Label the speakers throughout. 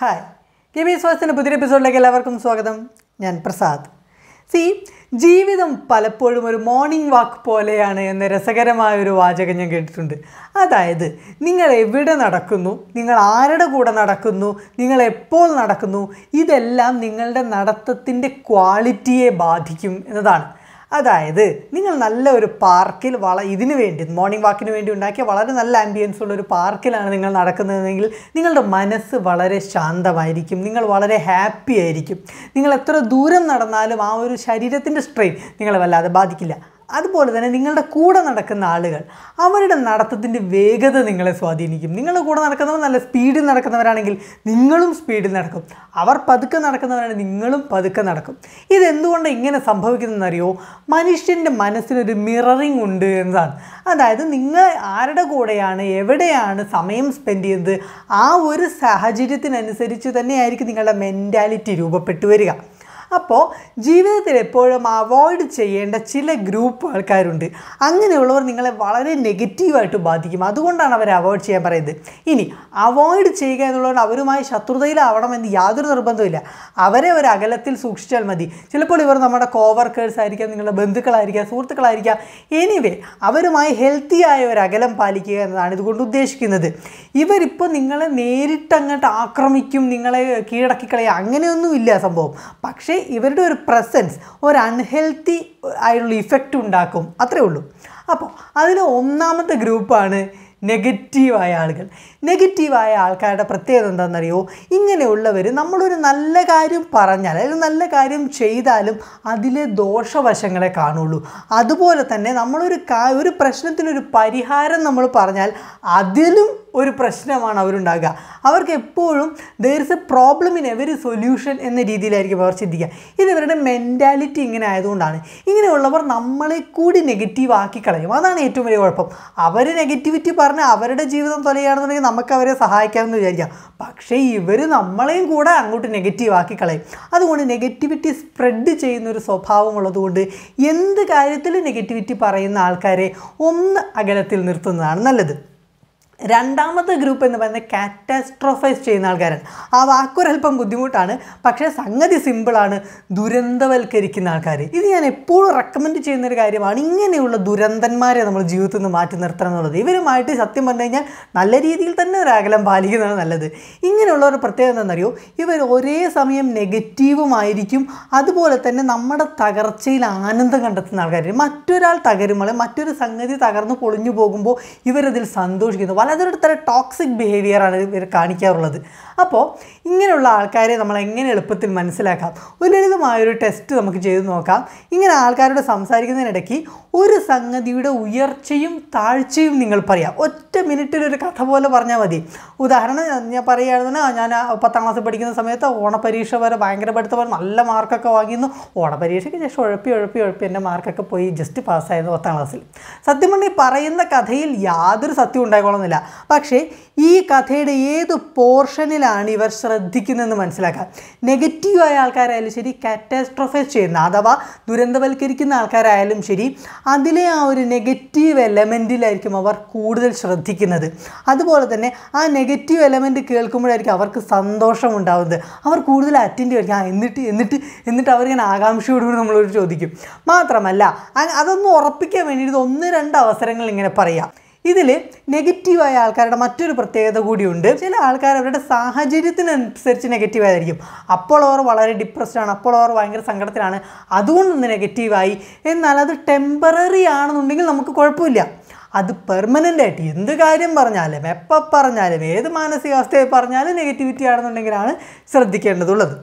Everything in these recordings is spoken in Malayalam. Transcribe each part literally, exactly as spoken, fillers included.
Speaker 1: ഹായ് കെ ബി സ്വാസ്ഥ്യത്തിൻ്റെ പുതിയ എപ്പിസോഡിലേക്ക് എല്ലാവർക്കും സ്വാഗതം. ഞാൻ പ്രസാദ്. സി ജീവിതം പലപ്പോഴും ഒരു മോർണിംഗ് വാക്ക് പോലെയാണ് എന്ന രസകരമായൊരു വാചകം ഞാൻ കേട്ടിട്ടുണ്ട്. അതായത് നിങ്ങൾ എവിടെ നടക്കുന്നു, നിങ്ങൾ ആരുടെ കൂടെ നടക്കുന്നു, നിങ്ങൾ എപ്പോൾ നടക്കുന്നു, ഇതെല്ലാം നിങ്ങളുടെ നടത്തത്തിൻ്റെ ക്വാളിറ്റിയെ ബാധിക്കും എന്നതാണ്. അതായത് നിങ്ങൾ നല്ല ഒരു പാർക്കിൽ വള ഇതിനു വേണ്ടി മോർണിംഗ് വാക്കിന് വേണ്ടി ഉണ്ടാക്കിയ വളരെ നല്ല ആംബിയൻസ് ഉള്ള ഒരു പാർക്കിലാണ് നിങ്ങൾ നടക്കുന്നതെങ്കിൽ നിങ്ങളുടെ മനസ്സ് വളരെ ശാന്തമായിരിക്കും, നിങ്ങൾ വളരെ ഹാപ്പി ആയിരിക്കും. നിങ്ങൾ എത്ര ദൂരം നടന്നാലും ആ ഒരു ശരീരത്തിൻ്റെ സ്ട്രെയിൻ നിങ്ങളെ വല്ലാതെ ബാധിക്കില്ല. അതുപോലെ തന്നെ നിങ്ങളുടെ കൂടെ നടക്കുന്ന ആളുകൾ അവരുടെ നടത്തത്തിൻ്റെ വേഗത നിങ്ങളെ സ്വാധീനിക്കും. നിങ്ങളുടെ കൂടെ നടക്കുന്നവർ നല്ല സ്പീഡിൽ നടക്കുന്നവരാണെങ്കിൽ നിങ്ങളും സ്പീഡിൽ നടക്കും, അവർ പതുക്കെ നടക്കുന്നവരാണെങ്കിൽ നിങ്ങളും പതുക്കെ നടക്കും. ഇതെന്തുകൊണ്ട് ഇങ്ങനെ സംഭവിക്കുന്നതെന്നറിയോ? മനുഷ്യൻ്റെ മനസ്സിനൊരു മിററിങ് ഉണ്ട് എന്നതാണ്. അതായത് നിങ്ങൾ ആരുടെ കൂടെയാണ് എവിടെയാണ് സമയം സ്പെൻഡ് ചെയ്യുന്നത് ആ ഒരു സാഹചര്യത്തിനനുസരിച്ച് തന്നെയായിരിക്കും നിങ്ങളുടെ മെൻറ്റാലിറ്റി രൂപപ്പെട്ടു വരിക. അപ്പോൾ ജീവിതത്തിൽ എപ്പോഴും അവോയ്ഡ് ചെയ്യേണ്ട ചില ഗ്രൂപ്പ് ആൾക്കാരുണ്ട്. അങ്ങനെയുള്ളവർ നിങ്ങളെ വളരെ നെഗറ്റീവായിട്ട് ബാധിക്കും. അതുകൊണ്ടാണ് അവരെ അവോയ്ഡ് ചെയ്യാൻ പറയുന്നത്. ഇനി അവോയ്ഡ് ചെയ്യുക എന്നുള്ളത് അവരുമായി ശത്രുതയിലാവണമെന്ന് യാതൊരു നിർബന്ധമില്ല. അവരെ ഒരു അകലത്തിൽ സൂക്ഷിച്ചാൽ മതി. ചിലപ്പോൾ ഇവർ നമ്മുടെ കോവർക്കേഴ്സ് ആയിരിക്കാം, നിങ്ങളുടെ ബന്ധുക്കളായിരിക്കാം, സുഹൃത്തുക്കളായിരിക്കാം. എനിവേ അവരുമായി ഹെൽത്തി ആയ ഒരു അകലം പാലിക്കുക എന്നതാണ് ഇതുകൊണ്ട് ഉദ്ദേശിക്കുന്നത്. ഇവരിപ്പോൾ നിങ്ങളെ നേരിട്ടങ്ങോട്ട് ആക്രമിക്കും, നിങ്ങളെ കീഴടക്കിക്കളയുക അങ്ങനെയൊന്നുമില്ല സംഭവം. പക്ഷേ ഇവരുടെ ഒരു പ്രസൻസ് ഒരു അൺഹെൽത്തി ആയിട്ടുള്ള ഇഫക്റ്റ് ഉണ്ടാക്കും, അത്രയേ ഉള്ളൂ. അപ്പോൾ അതിൽ ഒന്നാമത്തെ ഗ്രൂപ്പാണ് നെഗറ്റീവായ ആളുകൾ. നെഗറ്റീവായ ആൾക്കാരുടെ പ്രത്യേകത എന്താണെന്നറിയോ? ഇങ്ങനെയുള്ളവർ നമ്മളൊരു നല്ല കാര്യം പറഞ്ഞാൽ അല്ലെങ്കിൽ നല്ല കാര്യം ചെയ്താലും അതിലെ ദോഷവശങ്ങളെ കാണുള്ളൂ. അതുപോലെ തന്നെ നമ്മളൊരു കാ ഒരു പ്രശ്നത്തിനൊരു പരിഹാരം നമ്മൾ പറഞ്ഞാൽ അതിലും ഒരു പ്രശ്നമാണ് അവരുണ്ടാകുക. അവർക്ക് എപ്പോഴും there is a problem in every solution എന്ന രീതിയിലായിരിക്കും അവർ ചിന്തിക്കുക. ഇത് ഇവരുടെ മെൻറ്റാലിറ്റി ഇങ്ങനെ ആയതുകൊണ്ടാണ്. ഇങ്ങനെയുള്ളവർ നമ്മളെ കൂടി നെഗറ്റീവ് ആക്കി കളയും. അതാണ് ഏറ്റവും വലിയ കുഴപ്പം. അവർ നെഗറ്റിവിറ്റി പറഞ്ഞ് അവരുടെ ജീവിതം തൊലയാണെന്നുണ്ടെങ്കിൽ നമുക്ക് അവരെ സഹായിക്കാമെന്ന് വിചാരിക്കാം. പക്ഷേ ഇവർ നമ്മളെയും കൂടെ അങ്ങോട്ട് നെഗറ്റീവ് ആക്കി കളയും. അതുകൊണ്ട് നെഗറ്റിവിറ്റി സ്പ്രെഡ് ചെയ്യുന്ന ഒരു സ്വഭാവമുള്ളതുകൊണ്ട് എന്ത് കാര്യത്തിലും നെഗറ്റിവിറ്റി പറയുന്ന ആൾക്കാരെ ഒന്ന് അകലത്തിൽ നിർത്തുന്നതാണ് നല്ലത്. രണ്ടാമത്തെ ഗ്രൂപ്പ് എന്ന് പറയുന്നത് കാറ്റാസ്ട്രോഫൈസ് ചെയ്യുന്ന ആൾക്കാരാണ്. ആ വാക്കൊരൽപ്പം ബുദ്ധിമുട്ടാണ്, പക്ഷേ സംഗതി സിമ്പിളാണ്. ദുരന്തവൽക്കരിക്കുന്ന ആൾക്കാർ. ഇത് ഞാൻ എപ്പോഴും റെക്കമെൻഡ് ചെയ്യുന്നൊരു കാര്യമാണ്. ഇങ്ങനെയുള്ള ദുരന്തന്മാരെ നമ്മൾ ജീവിതത്തിൽ നിന്ന് മാറ്റി നിർത്തണം എന്നുള്ളത്. ഇവരുമായിട്ട് സത്യം പറഞ്ഞു കഴിഞ്ഞാൽ നല്ല രീതിയിൽ തന്നെ ഒരു അകലം പാലിക്കുന്നതാണ് നല്ലത്. ഇങ്ങനെയുള്ളവരുടെ പ്രത്യേകത എന്താണെന്നറിയോ? ഇവർ ഒരേ സമയം നെഗറ്റീവുമായിരിക്കും, അതുപോലെ തന്നെ നമ്മുടെ തകർച്ചയിൽ ആനന്ദം കണ്ടെത്തുന്ന ആൾക്കാർ. മറ്റൊരാൾ തകരുമ്പോൾ മറ്റൊരു സംഗതി തകർന്ന് പൊളിഞ്ഞു പോകുമ്പോൾ ഇവരതിൽ സന്തോഷിക്കുന്നു. അതൊരു തരം ടോക്സിക് ബിഹേവിയറാണ് ഇവർ കാണിക്കാറുള്ളത്. അപ്പോൾ ഇങ്ങനെയുള്ള ആൾക്കാരെ നമ്മൾ എങ്ങനെ എളുപ്പത്തിൽ മനസ്സിലാക്കാം? ഒരു ലളിതമായൊരു ടെസ്റ്റ് നമുക്ക് ചെയ്ത് നോക്കാം. ഇങ്ങനെ ആൾക്കാരോട് സംസാരിക്കുന്നതിനിടയ്ക്ക് ഒരു സംഗതിയുടെ ഉയർച്ചയും താഴ്ചയും നിങ്ങൾ പറയാം. ഒറ്റ മിനിറ്റിലൊരു കഥ പോലെ പറഞ്ഞാൽ മതി. ഉദാഹരണം ഞാൻ പറയുകയാണെന്നുണ്ടെങ്കിൽ, ഞാൻ പത്താം ക്ലാസ്സിൽ പഠിക്കുന്ന സമയത്ത് ഓണപരീക്ഷ വരെ ഭയങ്കര പഠിത്ത പോലെ നല്ല മാർക്കൊക്കെ വാങ്ങിയിരുന്നു. ഓണപരീക്ഷയ്ക്ക് ശേഷം ഉഴപ്പി ഉഴപ്പി ഉഴപ്പി എൻ്റെ മാർക്കൊക്കെ പോയി ജസ്റ്റ് പാസ്സായിരുന്നു പത്താം ക്ലാസ്സിൽ. സത്യം പറഞ്ഞാൽ പറയുന്ന കഥയിൽ യാതൊരു സത്യം ഉണ്ടായിക്കോളുന്നില്ല. പക്ഷേ ഈ കഥയുടെ ഏത് പോർഷനിലാണ് ഇവർ ശ്രദ്ധിക്കുന്നതെന്ന് മനസ്സിലാക്കാം. നെഗറ്റീവായ ആൾക്കാരായാലും ശരി, കാറ്റാസ്ട്രോഫൈസ് ചെയ്യുന്ന അഥവാ ദുരന്തവൽക്കരിക്കുന്ന ആൾക്കാരായാലും ശരി, അതിലെ ആ ഒരു നെഗറ്റീവ് എലമെൻറ്റിലായിരിക്കും അവർ കൂടുതൽ ശ്രദ്ധിക്കുന്നത്. അതുപോലെ തന്നെ ആ നെഗറ്റീവ് എലമെൻറ്റ് കേൾക്കുമ്പോഴായിരിക്കും അവർക്ക് സന്തോഷം ഉണ്ടാകുന്നത്. അവർ കൂടുതൽ അറ്റൻറ്റീവ് ആയിരിക്കും. ആ എന്നിട്ട് എന്നിട്ട് എന്നിട്ട് അവരിങ്ങനെ ആകാംക്ഷയോടുകൂടി നമ്മളോട് ചോദിക്കും. മാത്രമല്ല അതൊന്ന് ഉറപ്പിക്കാൻ വേണ്ടിയിട്ട് ഒന്ന് രണ്ട് അവസരങ്ങൾ ഇങ്ങനെ പറയാം. ഇതിൽ നെഗറ്റീവായ ആൾക്കാരുടെ മറ്റൊരു പ്രത്യേകത കൂടിയുണ്ട്. ചില ആൾക്കാർ അവരുടെ സാഹചര്യത്തിനനുസരിച്ച് നെഗറ്റീവായിരിക്കും. അപ്പോൾ അവർ വളരെ ഡിപ്രസ്ഡ് ആണ്, അപ്പോൾ അവർ ഭയങ്കര സങ്കടത്തിലാണ്, അതുകൊണ്ടൊന്ന് നെഗറ്റീവായി. എന്നാൽ അത് ടെമ്പററി ആണെന്നുണ്ടെങ്കിൽ നമുക്ക് കുഴപ്പമില്ല. അത് പെർമനൻ്റ് ആയിട്ട് എന്ത് കാര്യം പറഞ്ഞാലും എപ്പോൾ പറഞ്ഞാലും ഏത് മാനസികാവസ്ഥയെ പറഞ്ഞാലും നെഗറ്റിവിറ്റി ആണെന്നുണ്ടെങ്കിലാണ് ശ്രദ്ധിക്കേണ്ടതുള്ളത്.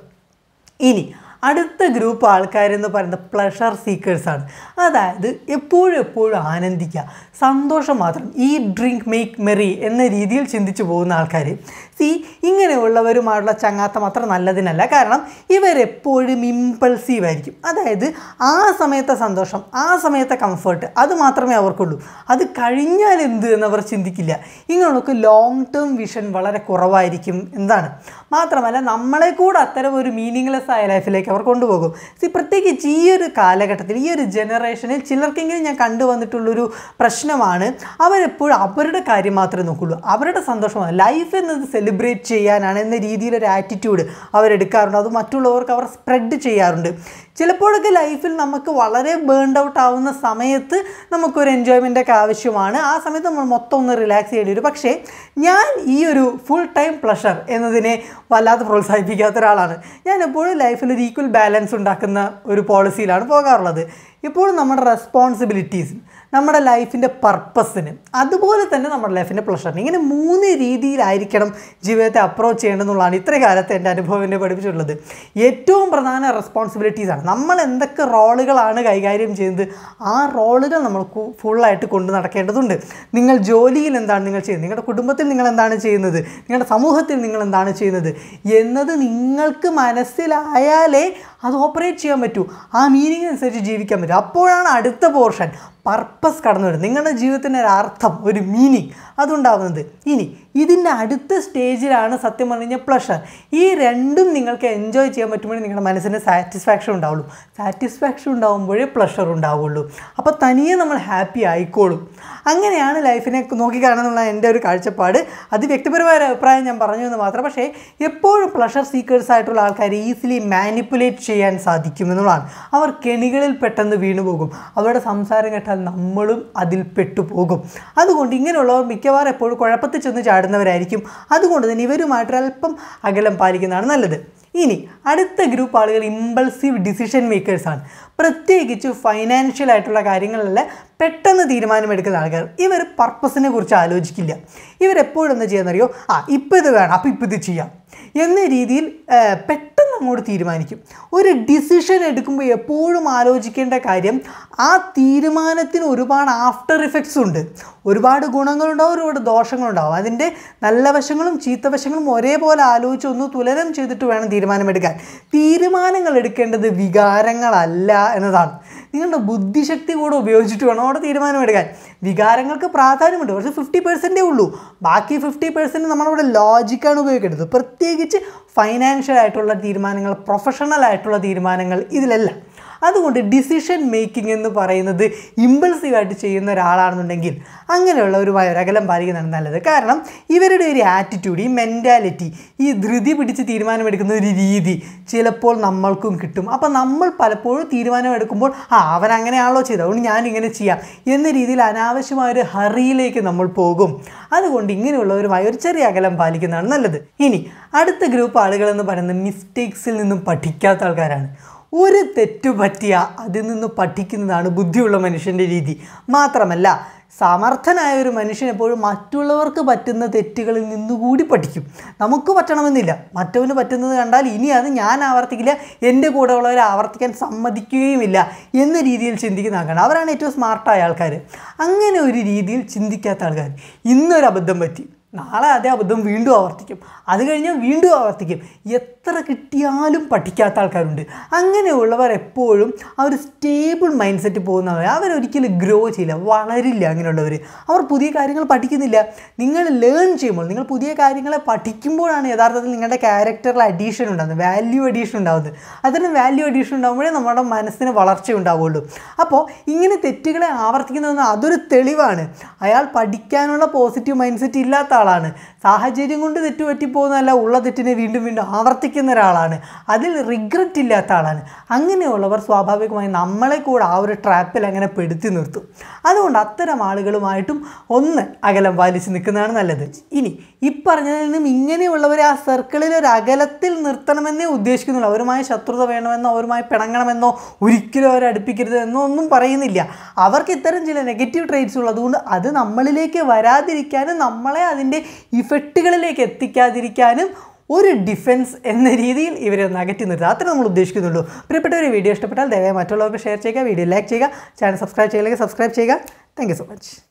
Speaker 1: ഇനി അടുത്ത ഗ്രൂപ്പ് ആൾക്കാരെന്ന് പറയുന്നത് പ്ലഷർ സീക്കേഴ്സാണ്. അതായത് എപ്പോഴും എപ്പോഴും ആനന്ദിക്കുക, സന്തോഷം മാത്രം, ഈ ഡ്രിങ്ക് മേക്ക് മെറി എന്ന രീതിയിൽ ചിന്തിച്ചു പോകുന്ന ആൾക്കാർ. സി ഇങ്ങനെയുള്ളവരുമായുള്ള ചങ്ങാത്തം അത്ര നല്ലതിനല്ല. കാരണം ഇവരെപ്പോഴും ഇമ്പൾസീവ് ആയിരിക്കും. അതായത് ആ സമയത്തെ സന്തോഷം, ആ സമയത്തെ കംഫർട്ട് അത് മാത്രമേ അവർക്കുള്ളൂ. അത് കഴിഞ്ഞാൽ എന്ത് എന്നവർ ചിന്തിക്കില്ല. ഇങ്ങനെയൊക്കെ ലോങ് ടേം വിഷൻ വളരെ കുറവായിരിക്കും എന്നതാണ്. മാത്രമല്ല നമ്മളെ കൂടെ അത്തരം ഒരു മീനിങ്ലെസ് ആയ ലൈഫിലേക്ക് അവർ കൊണ്ടുപോകും. സി പ്രത്യേകിച്ച് ഈ ഒരു കാലഘട്ടത്തിൽ, ഈ ഒരു ജനറേഷനിൽ ചിലർക്കെങ്കിലും ഞാൻ കണ്ടുവന്നിട്ടുള്ളൊരു പ്രശ്നമാണ് അവരെപ്പോഴും അവരുടെ കാര്യം മാത്രമേ നോക്കുള്ളൂ. അവരുടെ സന്തോഷമാണ്. ലൈഫ് എന്നത് സെലിബ്രേറ്റ് സെലിബ്രേറ്റ് ചെയ്യാനാണ് എന്ന രീതിയിലൊരു ആറ്റിറ്റ്യൂഡ് അവരെടുക്കാറുണ്ട്. അത് മറ്റുള്ളവർക്ക് അവർ സ്പ്രെഡ് ചെയ്യാറുണ്ട്. ചിലപ്പോഴൊക്കെ ലൈഫിൽ നമുക്ക് വളരെ ബേൺഡ് ഔട്ട് ആവുന്ന സമയത്ത് നമുക്കൊരു എൻജോയ്മെൻ്റൊക്കെ ആവശ്യമാണ്. ആ സമയത്ത് നമ്മൾ മൊത്തം ഒന്ന് റിലാക്സ് ചെയ്യേണ്ടി വരും. പക്ഷേ ഞാൻ ഈ ഒരു ഫുൾ ടൈം പ്ലഷർ എന്നതിനെ വല്ലാതെ പ്രോത്സാഹിപ്പിക്കാത്ത ഒരാളാണ്. ഞാൻ എപ്പോഴും ലൈഫിൽ ഒരു ഈക്വൽ ബാലൻസ് ഉണ്ടാക്കുന്ന ഒരു പോളിസിയിലാണ് പോകാറുള്ളത്. ഇപ്പോഴും നമ്മുടെ റെസ്പോൺസിബിലിറ്റീസ്, നമ്മുടെ ലൈഫിൻ്റെ പർപ്പസിന്, അതുപോലെ തന്നെ നമ്മുടെ ലൈഫിൻ്റെ പ്ലഷറിന്, ഇങ്ങനെ മൂന്ന് രീതിയിലായിരിക്കണം ജീവിതത്തെ അപ്രോച്ച് ചെയ്യേണ്ടതെന്നുള്ളതാണ് ഇത്രയും കാലത്ത് എൻ്റെ അനുഭവം എന്നെ പഠിപ്പിച്ചിട്ടുള്ളത്. ഏറ്റവും പ്രധാന റെസ്പോൺസിബിലിറ്റീസാണ്. നമ്മൾ എന്തൊക്കെ റോളുകളാണ് കൈകാര്യം ചെയ്യുന്നത്, ആ റോളുകൾ നമ്മൾ ഫുള്ളായിട്ട് കൊണ്ടു നടക്കേണ്ടതുണ്ട്. നിങ്ങൾ ജോലിയിൽ എന്താണ് നിങ്ങൾ ചെയ്യുന്നത്, നിങ്ങളുടെ കുടുംബത്തിൽ നിങ്ങൾ എന്താണ് ചെയ്യുന്നത്, നിങ്ങളുടെ സമൂഹത്തിൽ നിങ്ങൾ എന്താണ് ചെയ്യുന്നത് എന്നത് നിങ്ങൾക്ക് മനസ്സിലായാലേ അത് ഓപ്പറേറ്റ് ചെയ്യാൻ പറ്റൂ. ആ മീനിങ് അനുസരിച്ച് ജീവിക്കാൻ പറ്റും. അപ്പോഴാണ് അടുത്ത പോർഷൻ പർപ്പസ് കടന്നു വരുന്നത്. നിങ്ങളുടെ ജീവിതത്തിന് ഒരു അർത്ഥം, ഒരു മീനിങ് അതുണ്ടാവുന്നത്. ഇനി ഇതിൻ്റെ അടുത്ത സ്റ്റേജിലാണ് സത്യം പറഞ്ഞു കഴിഞ്ഞാൽ പ്ലഷർ. ഈ രണ്ടും നിങ്ങൾക്ക് എൻജോയ് ചെയ്യാൻ പറ്റുമ്പോഴേ നിങ്ങളുടെ മനസ്സിന് സാറ്റിസ്ഫാക്ഷൻ ഉണ്ടാവുള്ളൂ. സാറ്റിസ്ഫാക്ഷൻ ഉണ്ടാകുമ്പോഴേ പ്ലഷർ ഉണ്ടാവുള്ളൂ. അപ്പോൾ തനിയെ നമ്മൾ ഹാപ്പി ആയിക്കോളും. അങ്ങനെയാണ് ലൈഫിനെ നോക്കിക്കാണുന്നുള്ള എൻ്റെ ഒരു കാഴ്ചപ്പാട്. അത് വ്യക്തിപരമായ ഒരു അഭിപ്രായം ഞാൻ പറഞ്ഞു എന്ന് മാത്രം. പക്ഷേ എപ്പോഴും പ്ലഷർ സീക്കേഴ്സ് ആയിട്ടുള്ള ആൾക്കാർ ഈസിലി മാനിപ്പുലേറ്റ് ചെയ്യാൻ സാധിക്കുമെന്നുള്ളതാണ്. അവർ കെണികളിൽ പെട്ടെന്ന് വീണുപോകും. അവരുടെ സംസാരം കേട്ടാൽ നമ്മളും അതിൽ പെട്ടുപോകും. അതുകൊണ്ട് ഇങ്ങനെയുള്ളവർ മിക്കവാറും എപ്പോഴും കുഴപ്പത്തിൽ ചെന്ന് ചാടുന്നവരായിരിക്കും. അതുകൊണ്ട് തന്നെ ഇവരുമായിട്ടൊരല്പം അകലം പാലിക്കുന്നതാണ് നല്ലത്. ഇനി അടുത്ത ഗ്രൂപ്പ് ആളുകൾ ഇമ്പൾസീവ് ഡിസിഷൻ മേക്കേഴ്സാണ്. പ്രത്യേകിച്ച് ഫൈനാൻഷ്യൽ ആയിട്ടുള്ള കാര്യങ്ങളിലെല്ലാം പെട്ടെന്ന് തീരുമാനമെടുക്കുന്ന ആൾക്കാർ. ഇവർ പർപ്പസിനെ കുറിച്ച് ആലോചിക്കില്ല. ഇവരെപ്പോഴും എന്താ ചെയ്യാന്നറിയോ, ആ ഇപ്പം ഇത് വേണം, അപ്പം ഇപ്പം ഇത് ചെയ്യാം എന്ന രീതിയിൽ പെട്ടെന്ന് അങ്ങോട്ട് തീരുമാനിക്കും. ഒരു ഡിസിഷൻ എടുക്കുമ്പോൾ എപ്പോഴും ആലോചിക്കേണ്ട കാര്യം, ആ തീരുമാനത്തിന് ഒരുപാട് ആഫ്റ്റർ ഇഫക്ട്സ് ഉണ്ട്. ഒരുപാട് ഗുണങ്ങളുണ്ടാവും, ഒരുപാട് ദോഷങ്ങളുണ്ടാവും. അതിൻ്റെ നല്ല വശങ്ങളും ചീത്ത വശങ്ങളും ഒരേപോലെ ആലോചിച്ച് ഒന്ന് തുലനം ചെയ്തിട്ട് വേണം തീരുമാനമെടുക്കാൻ. തീരുമാനങ്ങൾ എടുക്കേണ്ടത് വികാരങ്ങളല്ല എന്നതാണ്. നിങ്ങളുടെ ബുദ്ധിശക്തി കൂടെ ഉപയോഗിച്ചിട്ട് വേണം അവിടെ തീരുമാനമെടുക്കാൻ. വികാരങ്ങൾക്ക് പ്രാധാന്യമുണ്ട്, പക്ഷേ ഫിഫ്റ്റി പെർസെൻറ്റേ ഉള്ളൂ. ബാക്കി ഫിഫ്റ്റി പെർസെൻറ്റ് നമ്മളിവിടെ ലോജിക്കാണ് ഉപയോഗിക്കേണ്ടത്. പ്രത്യേകിച്ച് ഫൈനാൻഷ്യൽ ആയിട്ടുള്ള തീരുമാനങ്ങൾ, പ്രൊഫഷണൽ ആയിട്ടുള്ള തീരുമാനങ്ങൾ, ഇതിലെല്ലാം. അതുകൊണ്ട് ഡിസിഷൻ മേക്കിംഗ് എന്ന് പറയുന്നത് ഇമ്പൾസീവായിട്ട് ചെയ്യുന്ന ഒരാളാണെന്നുണ്ടെങ്കിൽ അങ്ങനെയുള്ളവരുമായ ഒരു അകലം പാലിക്കുന്നതാണ് നല്ലത്. കാരണം ഇവരുടെ ഒരു ആറ്റിറ്റ്യൂഡ്, ഈ മെൻറ്റാലിറ്റി, ഈ ധൃതി പിടിച്ച് തീരുമാനമെടുക്കുന്ന ഒരു രീതി ചിലപ്പോൾ നമ്മൾക്കും കിട്ടും. അപ്പം നമ്മൾ പലപ്പോഴും തീരുമാനമെടുക്കുമ്പോൾ ആ അവൻ അങ്ങനെയാണല്ലോ ചെയ്തത്, അതുകൊണ്ട് ഞാനിങ്ങനെ ചെയ്യാം എന്ന രീതിയിൽ അനാവശ്യമായൊരു ഹറിയിലേക്ക് നമ്മൾ പോകും. അതുകൊണ്ട് ഇങ്ങനെയുള്ളവരുമായി ഒരു ചെറിയ അകലം പാലിക്കുന്നതാണ് നല്ലത്. ഇനി അടുത്ത ഗ്രൂപ്പ് ആളുകളെന്ന് പറയുന്നത് മിസ്റ്റേക്സിൽ നിന്നും പഠിക്കാത്ത ആൾക്കാരാണ്. ഒരു തെറ്റു പറ്റിയ അതിൽ നിന്ന് പഠിക്കുന്നതാണ് ബുദ്ധിയുള്ള മനുഷ്യൻ്റെ രീതി. മാത്രമല്ല സമർത്ഥനായ ഒരു മനുഷ്യൻ എപ്പോഴും മറ്റുള്ളവർക്ക് പറ്റുന്ന തെറ്റുകളിൽ നിന്നുകൂടി പഠിക്കും. നമുക്ക് പറ്റണമെന്നില്ല, മറ്റവന് പറ്റുന്നത് കണ്ടാൽ ഇനി അത് ഞാൻ ആവർത്തിക്കില്ല, എൻ്റെ കൂടെ ഉള്ളവരെ ആവർത്തിക്കാൻ സമ്മതിക്കുകയുമില്ല എന്ന രീതിയിൽ ചിന്തിക്കുന്ന ആൾക്കാരാണ്. അവരാണ് ഏറ്റവും സ്മാർട്ടായ ആൾക്കാർ. അങ്ങനെ ഒരു രീതിയിൽ ചിന്തിക്കാത്ത ആൾക്കാർ. ഇന്നൊരു അബദ്ധം പറ്റി, നാളെ അതേ അബദ്ധം വീണ്ടും ആവർത്തിക്കും, അത് കഴിഞ്ഞാൽ വീണ്ടും ആവർത്തിക്കും. എത്ര കിട്ടിയാലും പഠിക്കാത്ത ആൾക്കാരുണ്ട്. അങ്ങനെയുള്ളവർ എപ്പോഴും ആ ഒരു സ്റ്റേബിൾ മൈൻഡ് സെറ്റ് പോകുന്നവർ. അവരൊരിക്കലും ഗ്രോ ചെയ്യില്ല, വളരില്ല. അങ്ങനെയുള്ളവർ അവർ പുതിയ കാര്യങ്ങൾ പഠിക്കുന്നില്ല. നിങ്ങൾ ലേൺ ചെയ്യുമ്പോൾ, നിങ്ങൾ പുതിയ കാര്യങ്ങളെ പഠിക്കുമ്പോഴാണ് യഥാർത്ഥത്തിൽ നിങ്ങളുടെ ക്യാരക്ടറിൽ അഡീഷൻ ഉണ്ടാകുന്നത്, വാല്യൂ അഡീഷൻ ഉണ്ടാകുന്നത്. അതിന് വാല്യൂ അഡീഷൻ ഉണ്ടാകുമ്പോഴേ നമ്മുടെ മനസ്സിന് വളർച്ച ഉണ്ടാവുള്ളൂ. അപ്പോൾ ഇങ്ങനെ തെറ്റുകളെ ആവർത്തിക്കുന്നതെന്ന് അതൊരു തെളിവാണ്. അയാൾ പഠിക്കാനുള്ള പോസിറ്റീവ് മൈൻഡ് സെറ്റ് ഇല്ലാത്ത ആളാണ്. സാഹചര്യം കൊണ്ട് തെറ്റ് പറ്റിപ്പോകുന്നതല്ല, ഉള്ള തെറ്റിനെ വീണ്ടും വീണ്ടും ആവർത്തിക്കുന്ന ഒരാളാണ്. അതിൽ റിഗ്രറ്റ് ഇല്ലാത്ത ആളാണ്. അങ്ങനെയുള്ളവർ സ്വാഭാവികമായി നമ്മളെ കൂടെ ആ ഒരു ട്രാപ്പിൽ അങ്ങനെ പെടുത്തി നിർത്തും. അതുകൊണ്ട് അത്തരം ആളുകളുമായിട്ടും ഒന്ന് അകലം പാലിച്ച് നിൽക്കുന്നതാണ് നല്ലത്. ഇനി ഈ പറഞ്ഞതിൽ നിന്നും ഇങ്ങനെയുള്ളവരെ ആ സർക്കിളിൽ ഒരു അകലത്തിൽ നിർത്തണമെന്നേ ഉദ്ദേശിക്കുന്നുള്ളൂ. അവരുമായി ശത്രുത വേണമെന്നോ അവരുമായി പിണങ്ങണമെന്നോ ഒരിക്കലും അവരെ അടുപ്പിക്കരുത് എന്നോ ഒന്നും പറയുന്നില്ല. അവർക്ക് ഇത്തരം ചില നെഗറ്റീവ് ട്രേറ്റ്സ് ഉള്ളതുകൊണ്ട് അത് നമ്മളിലേക്ക് വരാതിരിക്കാനും നമ്മളെ അതിൻ്റെ ഇഫക്റ്റുകളിലേക്ക് എത്തിക്കാതിരിക്കാനും ഒരു ഡിഫെൻസ് എന്ന രീതിയിൽ ഇവരെ അകറ്റി നിർത്തുക. അത്ര നമ്മൾ ഉദ്ദേശിക്കുന്നുള്ളൂ. പ്രിയപ്പെട്ട ഒരു വീഡിയോ ഇഷ്ടപ്പെട്ടാൽ ദയവായി മറ്റുള്ളവർക്ക് ഷെയർ ചെയ്യുക, വീഡിയോ ലൈക്ക് ചെയ്യുക, ചാനൽ സബ്സ്ക്രൈബ് ചെയ്യില്ലെങ്കിൽ സബ്സ്ക്രൈബ് ചെയ്യുക. Thank you so much.